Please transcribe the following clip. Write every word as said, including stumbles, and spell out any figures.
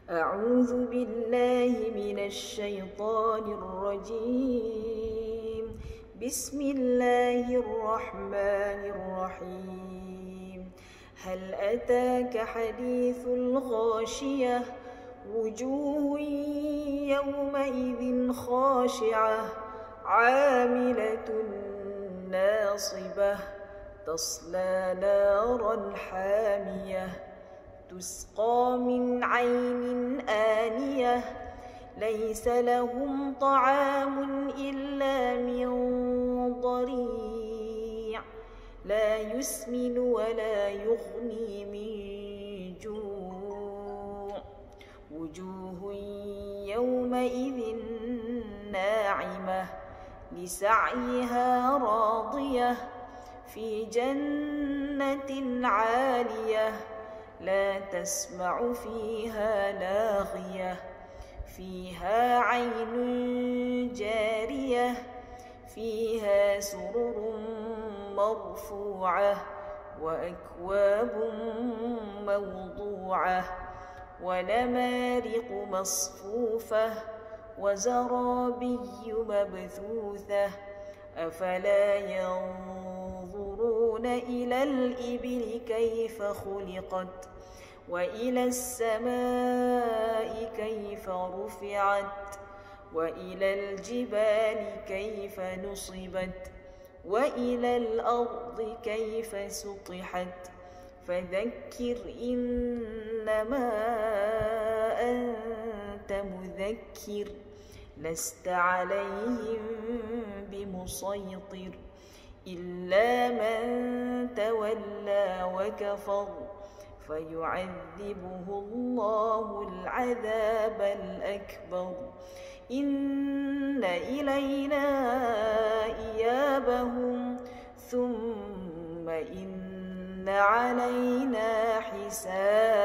أعوذ بالله من الشيطان الرجيم. بسم الله الرحمن الرحيم. هل أتاك حديث الغاشية؟ وجوه يومئذ خاشعة عاملة ناصبة تصلى نارا حامية تسقى من عين آنية ليس لهم طعام إلا من ضريع لا يسمن ولا يغني من جوع وجوه يومئذ ناعمة لسعيها راضية في جنة عالية لا تسمع فيها لاغية فيها عين جارية فيها سرر مرفوعة وأكواب موضوعة ونمارق مصفوفة وزرابي مبثوثة أفلا ينظرون إلى الإبل كيف خلقت وإلى السماء كيف رفعت وإلى الجبال كيف نصبت وإلى الأرض كيف سطحت فذكر إنما أنت مذكر لست عليهم بمسيطر إلا من تولى وكفر فيعذبه الله العذاب الأكبر إن إلينا إيابهم ثم إن علينا حسابهم.